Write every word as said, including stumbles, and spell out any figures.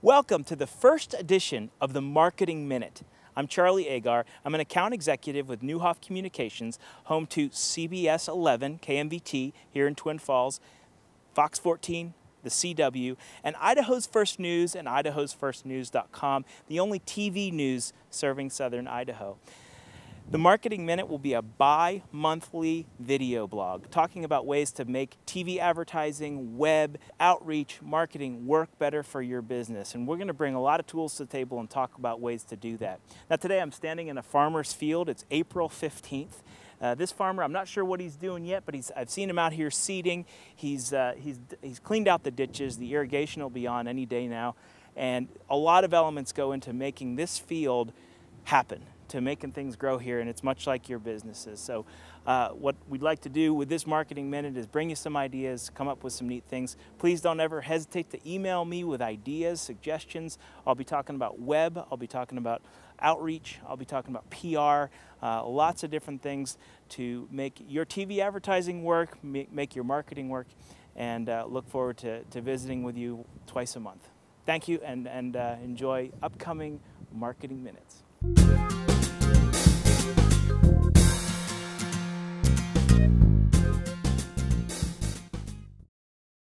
Welcome to the first edition of the Marketing Minute. I'm Charlie Agar. I'm an account executive with Neuhoff Communications, home to C B S eleven, K M V T here in Twin Falls, Fox fourteen, the C W, and Idaho's First News and idahos first news dot com, the only T V news serving southern Idaho. The Marketing Minute will be a bi-monthly video blog talking about ways to make T V advertising, web, outreach, marketing work better for your business. And we're going to bring a lot of tools to the table and talk about ways to do that. Now today I'm standing in a farmer's field. It's April fifteenth. Uh, this farmer, I'm not sure what he's doing yet, but he's, I've seen him out here seeding. He's, uh, he's, he's cleaned out the ditches. The irrigation will be on any day now. And a lot of elements go into making this field happen, to making things grow here, and it's much like your businesses. So uh, what we'd like to do with this Marketing Minute is bring you some ideas, come up with some neat things. Please don't ever hesitate to email me with ideas, suggestions. I'll be talking about web, I'll be talking about outreach, I'll be talking about P R, uh, lots of different things to make your T V advertising work, make your marketing work, and uh, look forward to, to visiting with you twice a month. Thank you, and, and uh, enjoy upcoming Marketing Minutes.